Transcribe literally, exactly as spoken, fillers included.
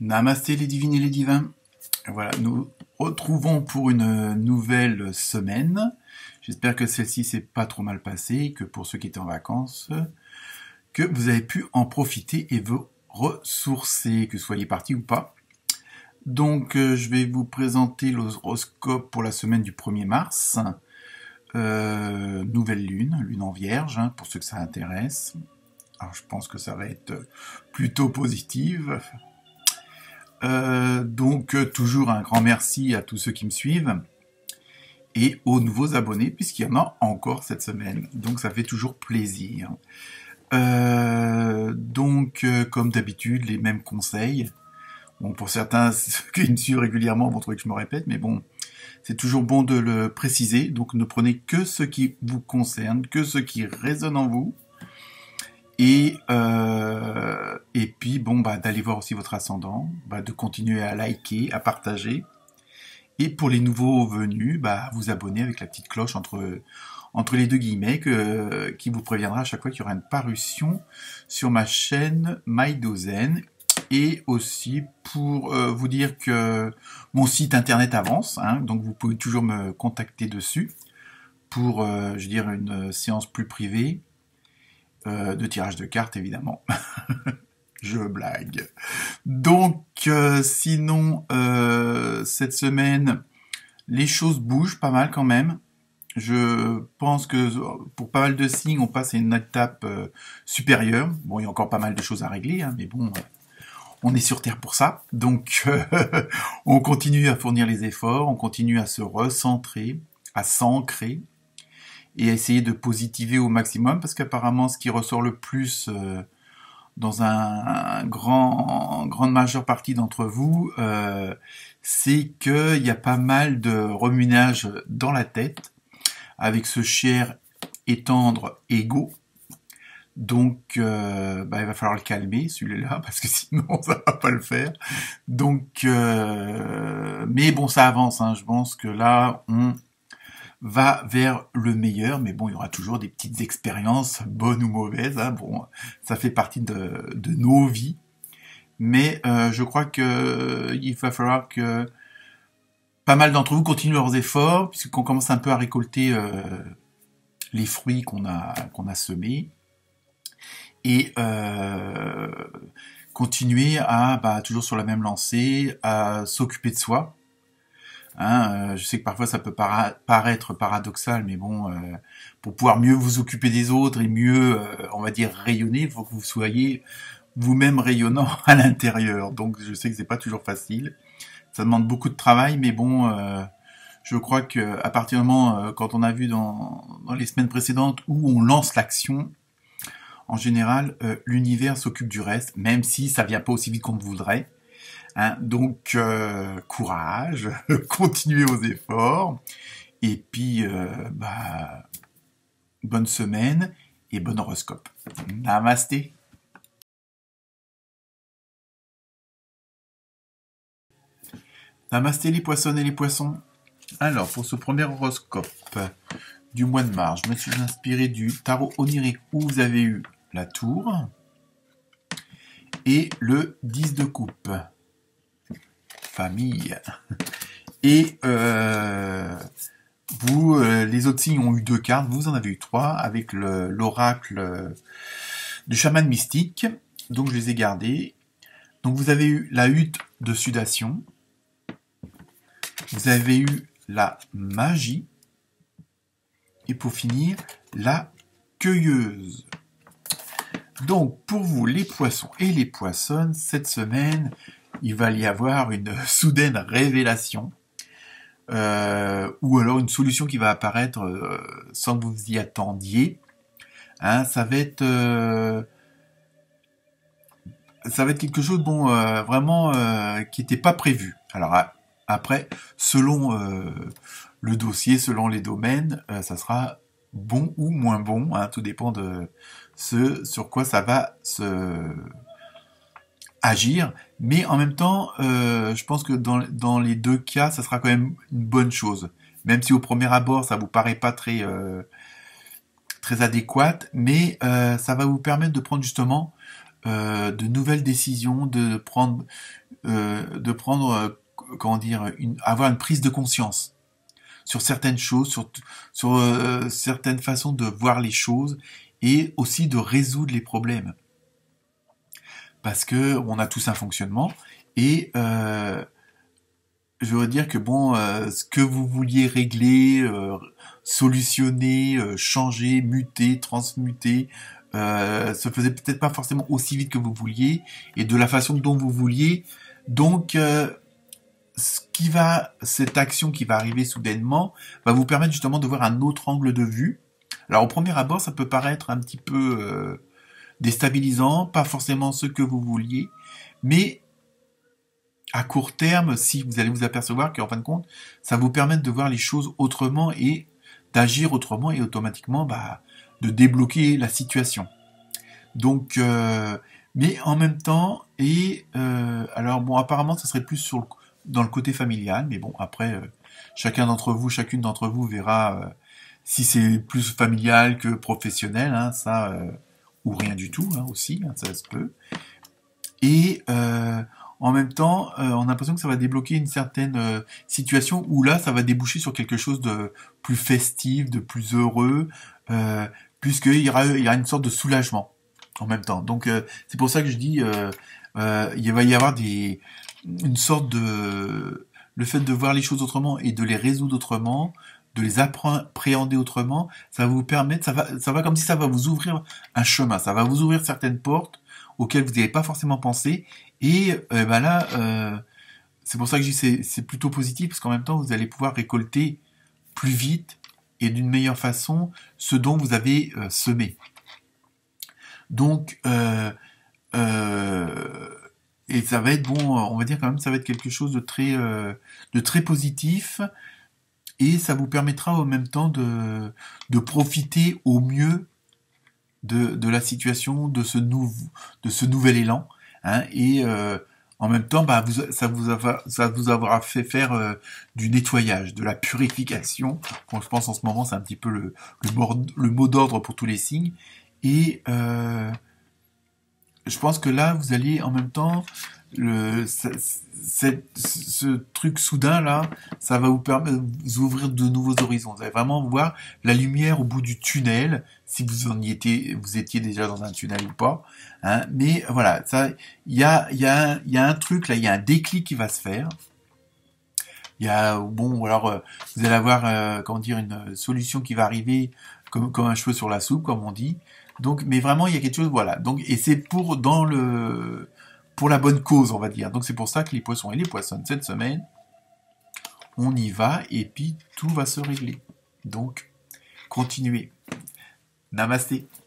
Namasté les divines et les divins. Voilà, nous retrouvons pour une nouvelle semaine. J'espère que celle-ci s'est pas trop mal passée, que pour ceux qui étaient en vacances, que vous avez pu en profiter et vous ressourcer, que vous soyez partis ou pas. Donc, euh, je vais vous présenter l'horoscope pour la semaine du premier mars. Euh, nouvelle lune, lune en vierge, hein, pour ceux que ça intéresse. Alors, je pense que ça va être plutôt positive. Euh, donc, euh, toujours un grand merci à tous ceux qui me suivent et aux nouveaux abonnés, puisqu'il y en a encore cette semaine. Donc, ça fait toujours plaisir. Euh, donc, euh, comme d'habitude, les mêmes conseils. Bon, pour certains qui me suivent régulièrement vont trouver que je me répète, mais bon, c'est toujours bon de le préciser. Donc, ne prenez que ce qui vous concerne, que ce qui résonne en vous. Et, euh, et puis, bon, bah, d'aller voir aussi votre ascendant, bah, de continuer à liker, à partager. Et pour les nouveaux venus, bah, vous abonner avec la petite cloche entre, entre les deux guillemets, que, qui vous préviendra à chaque fois qu'il y aura une parution sur ma chaîne MyDozen. Et aussi pour euh, vous dire que mon site internet avance, hein, donc vous pouvez toujours me contacter dessus pour, euh, je veux dire, une séance plus privée. Euh, de tirage de cartes, évidemment. Je blague. Donc, euh, sinon, euh, cette semaine, les choses bougent pas mal quand même. Je pense que pour pas mal de signes, on passe à une étape euh, supérieure. Bon, il y a encore pas mal de choses à régler, hein, mais bon, euh, on est sur Terre pour ça. Donc, euh, on continue à fournir les efforts, on continue à se recentrer, à s'ancrer, et à essayer de positiver au maximum, parce qu'apparemment, ce qui ressort le plus euh, dans un, un grand, grande majeure partie d'entre vous, euh, c'est qu'il y a pas mal de remue-ménage dans la tête, avec ce cher et tendre ego. Donc, euh, bah, il va falloir le calmer, celui-là, parce que sinon, ça va pas le faire. Donc, euh, mais bon, ça avance, hein. Je pense que là, on va vers le meilleur, mais bon, il y aura toujours des petites expériences, bonnes ou mauvaises, hein. Bon, ça fait partie de, de nos vies, mais euh, je crois que il va falloir que pas mal d'entre vous continuent leurs efforts, puisqu'on commence un peu à récolter euh, les fruits qu'on a qu'on a semés, et euh, continuer à bah, toujours sur la même lancée, à s'occuper de soi. Hein, euh, je sais que parfois ça peut para paraître paradoxal, mais bon, euh, pour pouvoir mieux vous occuper des autres et mieux, euh, on va dire, rayonner, il faut que vous soyez vous-même rayonnant à l'intérieur. Donc je sais que c'est pas toujours facile, ça demande beaucoup de travail, mais bon, euh, je crois que à partir du moment, euh, quand on a vu dans, dans les semaines précédentes où on lance l'action, en général, euh, l'univers s'occupe du reste, même si ça vient pas aussi vite qu'on le voudrait. Hein, donc, euh, courage, continuez vos efforts, et puis, euh, bah, bonne semaine et bon horoscope. Namasté. Namasté les poissons et les poissons. Alors, pour ce premier horoscope du mois de mars, je me suis inspiré du tarot onirique où vous avez eu la tour et le dix de coupe. Famille. Et euh, vous, euh, les autres signes ont eu deux cartes, vous en avez eu trois, avec le, l'oracle euh, du chaman mystique, donc je les ai gardés. Donc vous avez eu la hutte de sudation, vous avez eu la magie, et pour finir, la cueilleuse. Donc pour vous, les poissons et les poissonnes, cette semaine, il va y avoir une soudaine révélation, euh, ou alors une solution qui va apparaître euh, sans que vous y attendiez. Hein, ça va être, euh, ça va être quelque chose, bon, euh, vraiment euh, qui n'était pas prévu. Alors après, selon euh, le dossier, selon les domaines, euh, ça sera bon ou moins bon. Hein, tout dépend de ce sur quoi ça va se agir, mais en même temps, euh, je pense que dans, dans les deux cas, ça sera quand même une bonne chose. Même si au premier abord, ça vous paraît pas très euh, très adéquate, mais euh, ça va vous permettre de prendre justement euh, de nouvelles décisions, de prendre, euh, de prendre, euh, comment dire, une, avoir une prise de conscience sur certaines choses, sur, sur euh, certaines façons de voir les choses et aussi de résoudre les problèmes. Parce que on a tous un fonctionnement et euh, je voudrais dire que bon, euh, ce que vous vouliez régler, euh, solutionner, euh, changer, muter, transmuter, euh, se faisait peut-être pas forcément aussi vite que vous vouliez et de la façon dont vous vouliez. Donc euh, ce qui va, cette action qui va arriver soudainement, va vous permettre justement de voir un autre angle de vue. Alors au premier abord, ça peut paraître un petit peu euh, déstabilisant, pas forcément ce que vous vouliez, mais à court terme, si vous allez vous apercevoir qu'en fin de compte, ça vous permet de voir les choses autrement et d'agir autrement et automatiquement bah, de débloquer la situation. Donc, euh, mais en même temps, et euh, alors bon, apparemment, ça serait plus sur le dans le côté familial, mais bon, après, euh, chacun d'entre vous, chacune d'entre vous verra euh, si c'est plus familial que professionnel, hein, ça, euh, ou rien du tout, hein, aussi, hein, ça se peut. Et euh, en même temps, euh, on a l'impression que ça va débloquer une certaine euh, situation où là, ça va déboucher sur quelque chose de plus festif, de plus heureux, euh, puisqu'il y aura, il y aura une sorte de soulagement en même temps. Donc, euh, c'est pour ça que je dis, euh, euh, il va y avoir des une sorte de le fait de voir les choses autrement et de les résoudre autrement, de les appréhender autrement, ça va vous permettre, ça va, ça va comme si ça va vous ouvrir un chemin, ça va vous ouvrir certaines portes auxquelles vous n'avez pas forcément pensé, et euh, ben là, euh, c'est pour ça que je dis c'est, c'est plutôt positif, parce qu'en même temps, vous allez pouvoir récolter plus vite et d'une meilleure façon ce dont vous avez euh, semé. Donc, euh, euh, et ça va être bon, on va dire quand même, ça va être quelque chose de très, euh, de très positif, et ça vous permettra en même temps de, de profiter au mieux de, de la situation, de ce, nou, de ce nouvel élan, hein, et euh, en même temps, bah, vous, ça, vous avoir, ça vous aura fait faire euh, du nettoyage, de la purification. Bon, je pense en ce moment, c'est un petit peu le, le, mot, le mot d'ordre pour tous les signes, et euh, je pense que là, vous allez en même temps, le, ce, ce, ce truc soudain là, ça va vous permettre de vous ouvrir de nouveaux horizons. Vous allez vraiment voir la lumière au bout du tunnel, si vous en y étiez, vous étiez déjà dans un tunnel ou pas. Hein, mais voilà, ça, il y a, il y a, il y a un truc là, il y a un déclic qui va se faire. Il y a, bon, alors euh, vous allez avoir, euh, comment dire, une solution qui va arriver comme, comme un cheveu sur la soupe, comme on dit. Donc, mais vraiment, il y a quelque chose, voilà. Donc, et c'est pour dans le, pour la bonne cause, on va dire. Donc, c'est pour ça que les poissons et les poissonnes cette semaine, on y va et puis tout va se régler. Donc, continuez. Namasté.